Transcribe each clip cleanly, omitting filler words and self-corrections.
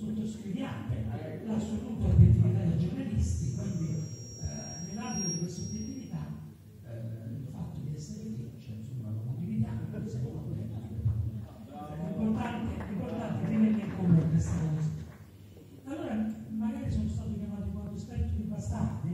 sottoscriviate l'assoluta obiettività dei giornalisti, quindi nell'ambito di questa obiettività il fatto di essere lì, cioè insomma lo condividiamo, siamo contenti. L'importante è tenere in comune questa cosa. Allora, magari sono stato chiamato quanto esperto di bastardi,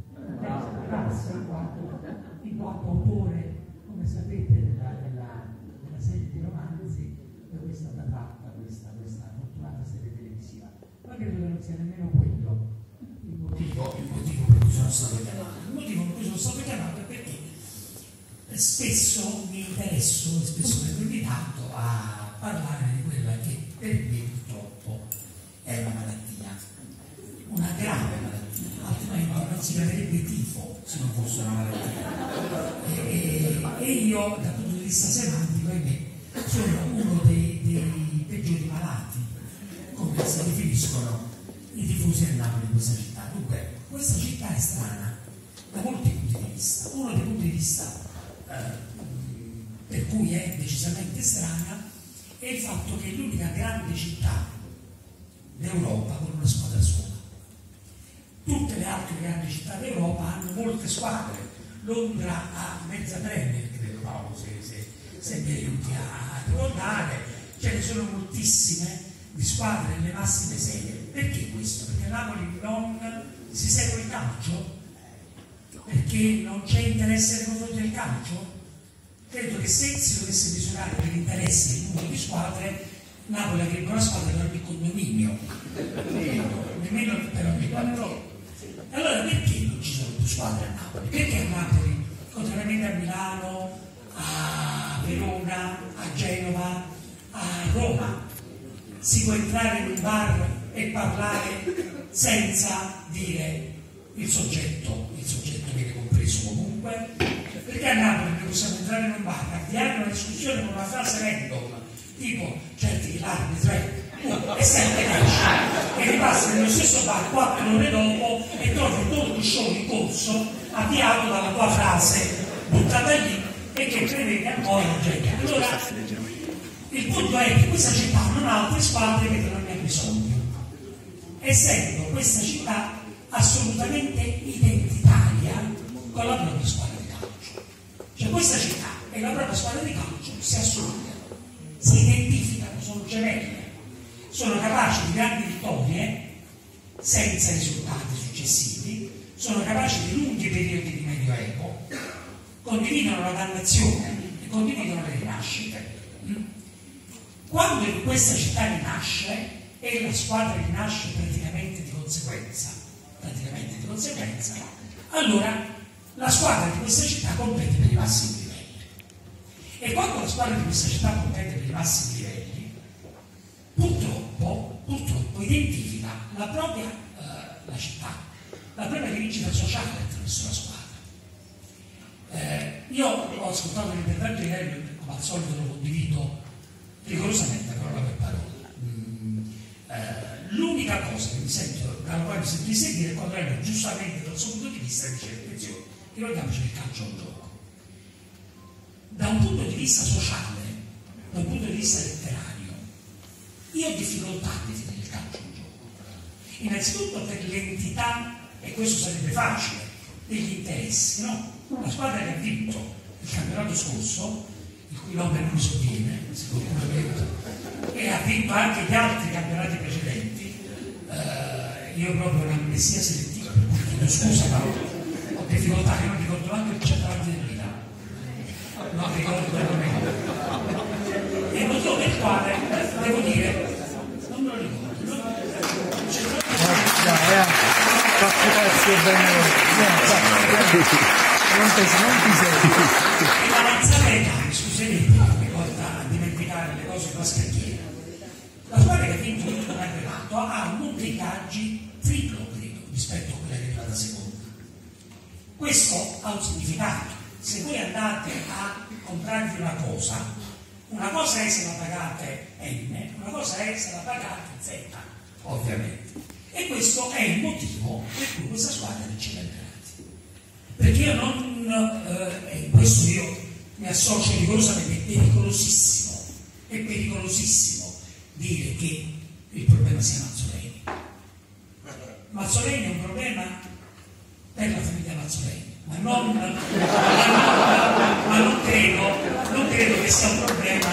in quanto autore, come sapete, della serie di romanzi da cui è stata tratta questa fortunata serie televisiva. Ma credo che non sia nemmeno quello il motivo per cui sono stato chiamato. Il motivo per cui sono stato chiamato è perché spesso mi interesso e spesso vengo invitato a parlare di quella che per me purtroppo è una malattia, una grave malattia, altrimenti non si chiamerebbe tifo se non fosse una malattia. E io, dal punto di vista semantico, sono uno dei peggiori malati, come si definiscono i tifosi del Napoli in questa città. Dunque, questa città è strana da molti punti di vista. Uno dei punti di vista per cui è decisamente strana è il fatto che è l'unica grande città d'Europa con una squadra sola. Tutte le altre grandi città d'Europa hanno molte squadre. Londra ha mezza Premier, credo Paolo, se mi aiuti a ricordare, ce ne sono moltissime di squadre nelle massime serie. Perché questo? Perché Napoli non si segue il calcio? Perché non c'è interesse nei confronti del calcio? Credo che se si dovesse misurare per interessi il numero di squadre, Napoli avrebbe una squadra per ogni condominio, nemmeno per ogni quartiere. Allora perché non ci sono più squadre a Napoli? Perché a Napoli, contrariamente a Milano, a Verona, a Genova, a Roma, si può entrare in un bar e parlare senza dire il soggetto viene compreso comunque? Perché a Napoli possiamo entrare in un bar, avviare una discussione con una frase random, tipo certi che l'arbitro e sempre calcio, e ripassi nello stesso bar 4 ore dopo e trovi un talk show in corso avviato dalla tua frase buttata lì e che prevede ancora gente. Allora il punto è che questa città non ha altre squadre che non ne ha bisogno, essendo questa città assolutamente identitaria con la propria squadra di calcio. Cioè questa città e la propria squadra di calcio si assomigliano, si identificano, sono gemelle, sono capaci di grandi vittorie senza risultati successivi, sono capaci di lunghi periodi di medioevo, condividono la dannazione e condividono le rinascite. Quando in questa città rinasce e la squadra rinasce praticamente di conseguenza, allora la squadra di questa città compete per i massimi livelli. E quando la squadra di questa città compete per i massimi livelli, purtroppo identifica la propria la città, la propria vincita sociale attraverso la squadra. Io ho ascoltato l'intervento di ieri, come al solito lo condivido rigorosamente parola per parola. L'unica cosa che dalla quale mi sento di seguire è quando lei giustamente dal suo punto di vista dice attenzione, ricordiamoci che il calcio è un gioco. Da un punto di vista sociale, da un punto di vista letterario, io ho difficoltà a definire il calcio un gioco. Innanzitutto per l'entità, e questo sarebbe facile, degli interessi, no? La squadra che ha vinto il campionato scorso, il cui nome non mi sovviene, sicuramente, e ha vinto anche gli altri campionati precedenti, io proprio una amnesia selettiva, per cui chiedo scusa, ma ho difficoltà che non ricordo anche il centravanti del Milano, non ricordo veramente. E il motivo per il quale devo dire, non me lo ricordo, e l'avanzata età, scusate, mi porta a dimenticare le cose con la scacchiera. La squadra che ha vinto il campionato ha un numero di ingaggi triplo, credo, rispetto a quella che è arrivata seconda. Questo ha un significato. Se voi andate a comprarvi una cosa è se la pagate N, una cosa è se la pagate Z, ovviamente. E questo è il motivo per cui questa squadra vince i campionati. Perché io e questo io mi associo rigorosamente, è pericolosissimo dire che il problema sia nazionale. Mazzoleni è un problema per la famiglia Mazzoleni, ma non credo che sia un problema.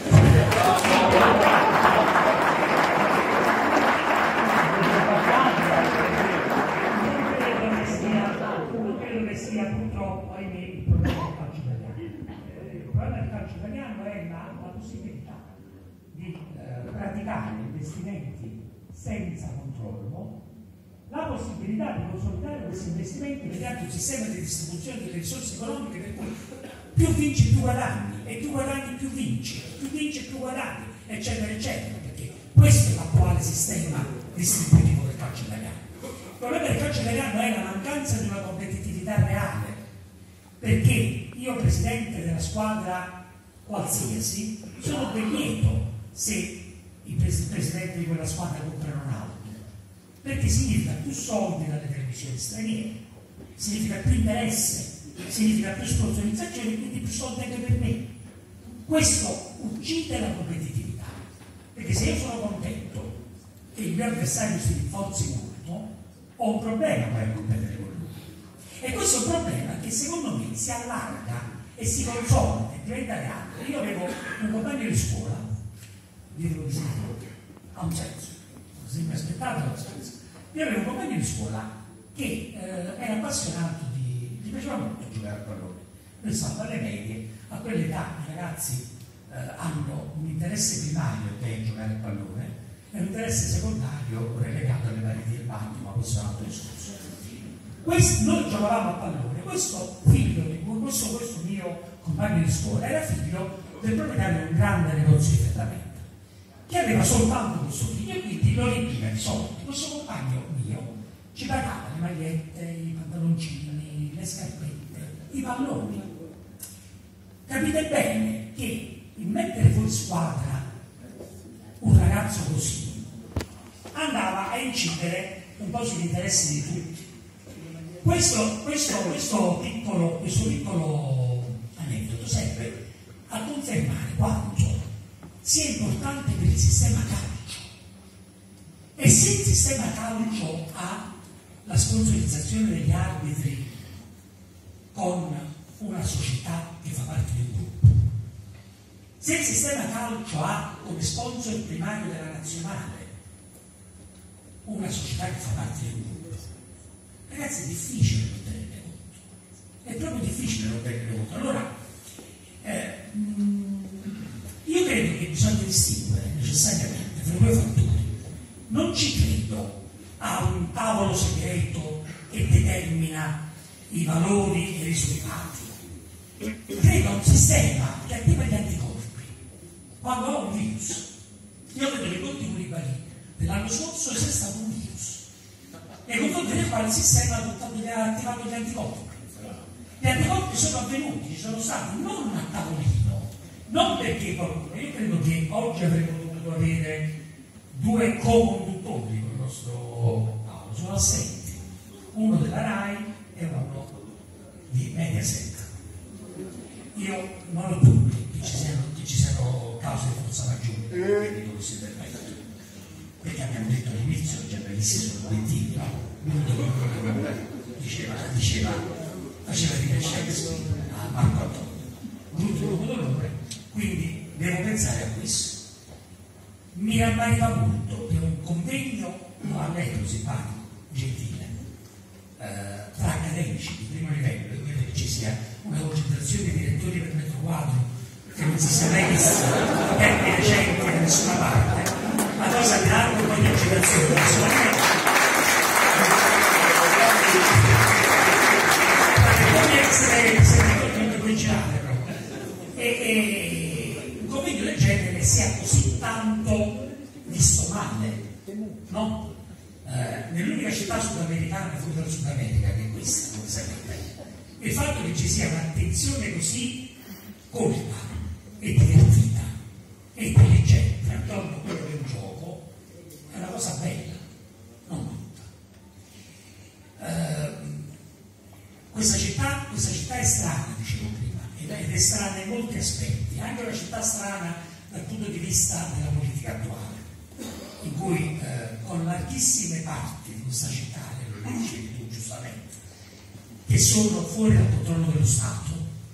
Non credo che sia purtroppo, ahimè, il problema del calcio italiano. Il problema del calcio italiano è la possibilità di praticare investimenti senza controllo, la possibilità di consolidare questi investimenti mediante un sistema di distribuzione delle risorse economiche per cui più vinci più guadagni, e più guadagni più vinci, più vinci più guadagni, eccetera, eccetera, perché questo è l'attuale sistema distributivo del calcio italiano. Il problema del calcio italiano è la mancanza di una competitività reale, perché io, presidente della squadra qualsiasi, sono ben lieto se i presidenti di quella squadra comprano un'auto, perché significa più soldi dalle televisioni straniere, significa più interesse, significa più sponsorizzazione, quindi più soldi anche per me. Questo uccide la competitività, perché se io sono contento che il mio avversario si rinforzi molto, ho un problema poi a competere con lui. E questo è un problema che secondo me si allarga e si consolida e diventa reale. Io avevo un compagno di scuola, dico di sicuro, ha un senso, se mi aspettavo ha un senso. Io avevo un compagno di scuola che era appassionato gli piaceva molto giocare a pallone. Noi stavamo alle medie, a quell'età i ragazzi hanno un interesse primario per giocare a pallone e un interesse secondario relegato alle pareti del bagno, ma questo è un altro discorso. Noi giocavamo a pallone, questo mio compagno di scuola era figlio del proprietario di un grande negozio di ferramenta, che aveva soltanto questo figlio e quindi lo riempiva di soldi. Questo compagno mio ci pagava le magliette, i pantaloncini, le scarpette, i palloni. Capite bene che il mettere fuori squadra un ragazzo così andava a incidere un po' sugli interessi di tutti. Questo piccolo aneddoto serve a confermare quanto sia importante per il sistema calcio. E se il sistema calcio ha la sponsorizzazione degli arbitri con una società che fa parte di un gruppo, se il sistema calcio ha come sponsor primario della nazionale una società che fa parte di un gruppo, ragazzi, è difficile non tenerne conto, è proprio difficile non tenerne conto. Allora io credo che bisogna distinguere necessariamente fra due fattori. Non ci credo a un tavolo segreto che determina i valori e i risultati. Credo a un sistema che attiva gli anticorpi quando ho un virus. Io credo che Conte Koulibaly dell'anno scorso sia stato un virus, nei confronti del quale il sistema ha attivato gli anticorpi. Gli anticorpi sono avvenuti, ci sono stati non a tavolino, non perché qualcuno. Io credo che oggi avremmo dovuto avere due co-conduttori con il nostro Paolo, sono assenti, uno della RAI e uno di Mediaset. Io non ho dubbi che ci siano cause di forza maggiore di questo intervento, perché abbiamo detto all'inizio che giornalisti sono obiettivi, no? Faceva dire Shakespeare a Marco Antonio, l'ultimo dolore, quindi devo pensare a questo. Mi rammarica molto che un convegno, a lei simpatico, gentile, tra accademici di primo livello, e credo che ci sia una concentrazione di direttori per metro quadro che non si sia mai vista in tempi recenti da nessuna parte, la cosa mi dà un po' di agitazione. Come essere sentito coincidere proprio. E un convegno del genere sia così tanto visto male, no? Nell'unica città sudamericana fuori dal Sud America, che è questa, come sapete, il fatto che ci sia un'attenzione così colta e divertita e intelligente attorno a quello che è un gioco è una cosa bella, non brutta. Questa città è strana, dicevo prima, ed è strana in molti aspetti, anche una città strana dal punto di vista della politica attuale, in cui con larghissime parti di questa città, lo dicevi tu giustamente, che sono fuori dal controllo dello Stato,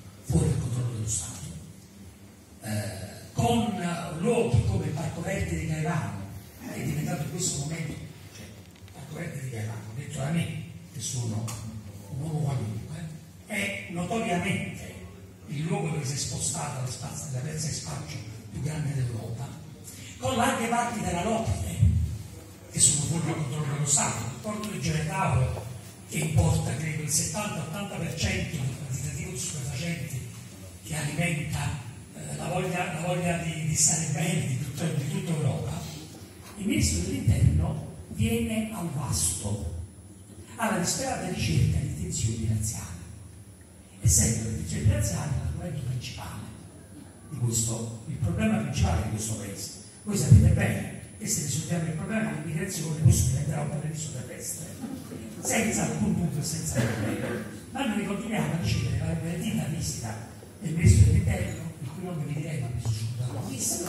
con luoghi come il Parco Verde di Caivano, che è diventato in questo momento, cioè il Parco Verde di Caivano, detto da me, che sono un uomo qualunque, è notoriamente il luogo dove si è spostata la piazza di spaccio più grande d'Europa, con larghe parti della Lopide, che sono fuori dal controllo dello Stato, il porto di Gioia che importa credo il 70-80% del quantitativo di stupefacenti che alimenta la voglia di stare bene di tutta Europa. Il ministro dell'Interno viene al vasto, alla disperata ricerca di tensioni razziali, essendo le tensioni razziali l'argomento principale di questo, il problema principale di questo paese. Voi sapete bene che se risolviamo il problema dell'immigrazione questo diventerà un paradiso terrestre, senza alcun punto e senza problemi. Ma noi continuiamo a ricevere la relativa visita del ministro dell'Interno, il cui nome vi direi, ma mi sono sciolto la vista,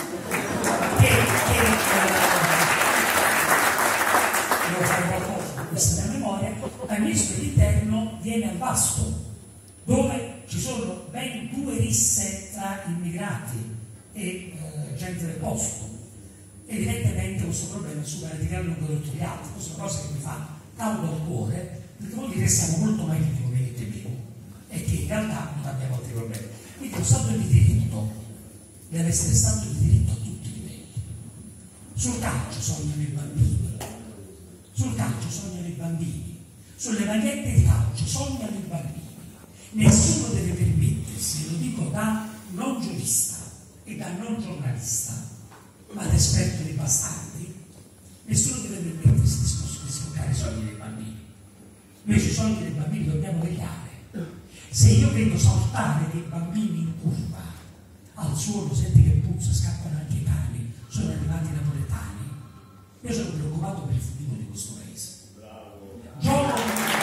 devo fare qualcosa con questa mia memoria. Ma il ministro dell'Interno viene al vasto, dove ci sono ben 2 risse tra immigrati e gente del posto. Evidentemente questo problema è super radicale lungo tutti gli altri. Questa è una cosa che mi fa caldo al cuore, perché vuol dire che siamo molto meglio di come dite più e che in realtà non abbiamo altri problemi. Quindi lo Stato di diritto deve essere Stato di diritto a tutti i livelli. Sul calcio sognano i bambini, sulle magliette di calcio sognano i bambini. Nessuno deve permettersi, lo dico da non giurista e da non giornalista, ma da esperto di bastardi, nessuno deve permettersi di sfruttare i sogni dei bambini. Noi sui sogni dei bambini dobbiamo vegliare. Se io vedo saltare dei bambini in curva al suolo, senti che puzza, scappano anche i cani, sono arrivati i napoletani, io sono preoccupato per il futuro di questo paese. Gioco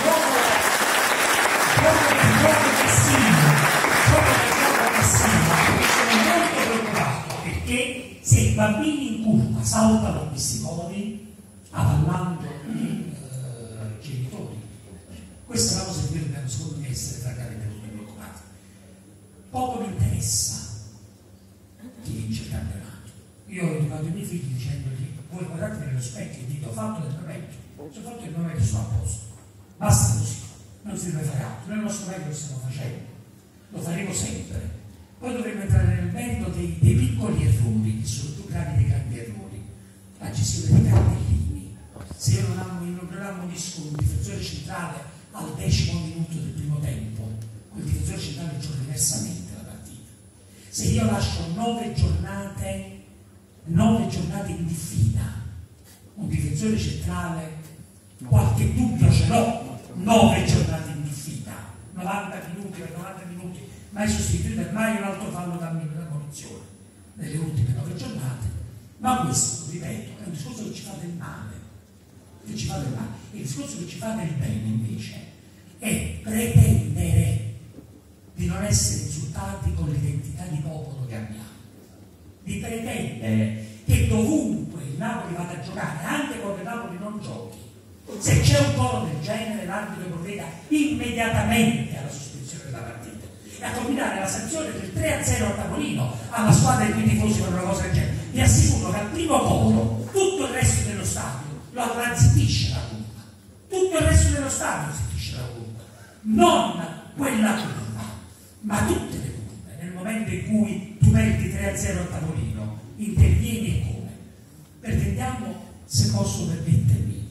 sono molto preoccupato perché se i bambini in curva saltano questi codi avallando i genitori, questa è una cosa che noi dobbiamo secondo me essere francamente molto preoccupati. Poco mi interessa chi vince il campionato. Io ho educato i miei figli dicendogli: voi guardate nello specchio e dite ho fatto del mio meglio, se ho fatto il mio meglio sono a posto, basta così, non si deve fare altro. Noi il nostro meglio lo stiamo facendo, lo faremo sempre. Poi dovremmo entrare nel merito dei piccoli errori, che sono più gravi dei grandi errori. La gestione dei cartellini. Se io non ammonisco un difensore centrale al 10° minuto del primo tempo, quel difensore centrale gioca diversamente la partita. Se io lascio 9 giornate in diffida, un difensore centrale, qualche dubbio ce l'ho, 9 giornate in diffida, 90 minuti per 90 minuti, mai sostituito e mai un altro fallo da munizione nelle ultime 9 giornate. Ma questo, ripeto, è un discorso che ci fa del male, il discorso che ci fa del bene invece è pretendere di non essere insultati con l'identità di popolo che abbiamo, di pretendere che dovunque il Napoli vada a giocare, anche quando il Napoli non giochi, se c'è un gol del genere l'arbitro provveda immediatamente alla sospensione della partita e a combinare la sanzione del 3-0 a tavolino alla squadra di cui tifosi per una cosa del genere. Vi assicuro che al primo gol tutto il resto dello stadio lo zittisce la curva, tutto il resto dello stadio zittisce la curva, non quella curva, ma tutte le curve. Nel momento in cui tu meriti 3-0 a tavolino, intervieni e come? Pretendiamo, se posso permettermi,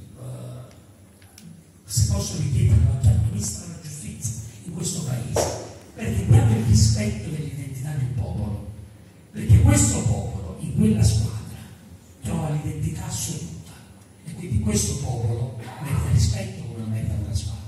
se posso richiedere al Ministro della Giustizia in questo Paese, pretendiamo il rispetto dell'identità di un popolo, perché questo popolo in quella squadra trova l'identità assoluta e quindi questo popolo merita rispetto come merita una squadra.